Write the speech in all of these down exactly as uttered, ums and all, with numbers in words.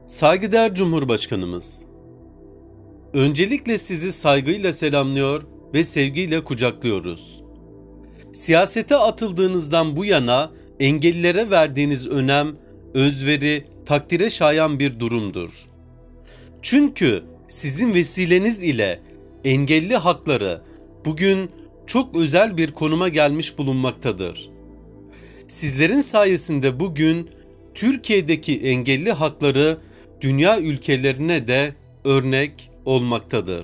Saygıdeğer Cumhurbaşkanımız, öncelikle sizi saygıyla selamlıyor ve sevgiyle kucaklıyoruz. Siyasete atıldığınızdan bu yana engellilere verdiğiniz önem, özveri, takdire şayan bir durumdur. Çünkü sizin vesileniz ile engelli hakları bugün çok özel bir konuma gelmiş bulunmaktadır. Sizlerin sayesinde bugün Türkiye'deki engelli hakları dünya ülkelerine de örnek olmaktadır.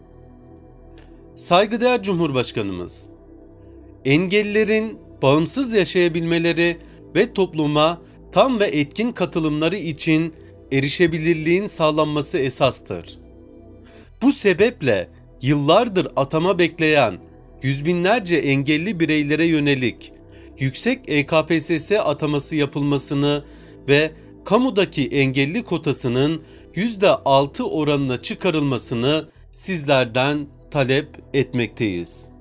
Saygıdeğer Cumhurbaşkanımız, engellilerin bağımsız yaşayabilmeleri ve topluma tam ve etkin katılımları için erişebilirliğin sağlanması esastır. Bu sebeple yıllardır atama bekleyen yüz binlerce engelli bireylere yönelik yüksek E K P S S ataması yapılmasını ve kamudaki engelli kotasının yüzde altı oranına çıkarılmasını sizlerden talep etmekteyiz.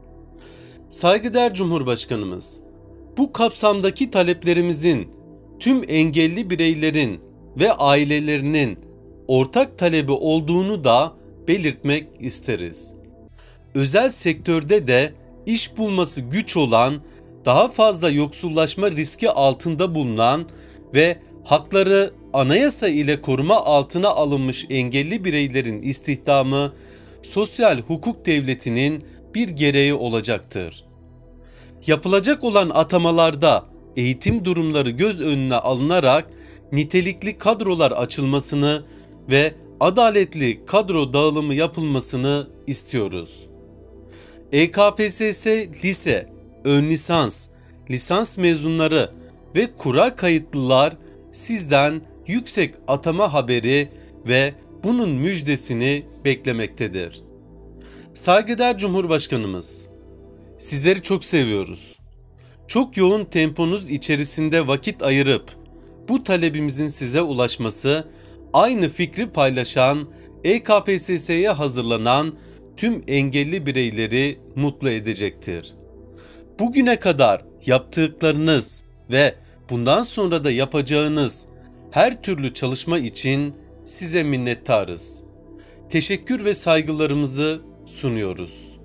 Saygıdeğer Cumhurbaşkanımız, bu kapsamdaki taleplerimizin tüm engelli bireylerin ve ailelerinin ortak talebi olduğunu da belirtmek isteriz. Özel sektörde de iş bulması güç olan, daha fazla yoksullaşma riski altında bulunan ve hakları anayasa ile koruma altına alınmış engelli bireylerin istihdamı, sosyal hukuk devletinin bir gereği olacaktır. Yapılacak olan atamalarda eğitim durumları göz önüne alınarak nitelikli kadrolar açılmasını ve adaletli kadro dağılımı yapılmasını istiyoruz. E K P S S lise, ön lisans, lisans mezunları ve kura kayıtlılar sizden yüksek atama haberi ve bunun müjdesini beklemektedir. Saygıdeğer Cumhurbaşkanımız, sizleri çok seviyoruz. Çok yoğun temponuz içerisinde vakit ayırıp bu talebimizin size ulaşması, aynı fikri paylaşan, E K P S S'ye hazırlanan tüm engelli bireyleri mutlu edecektir. Bugüne kadar yaptıklarınız ve bundan sonra da yapacağınız her türlü çalışma için size minnettarız. Teşekkür ve saygılarımızı sunuyoruz.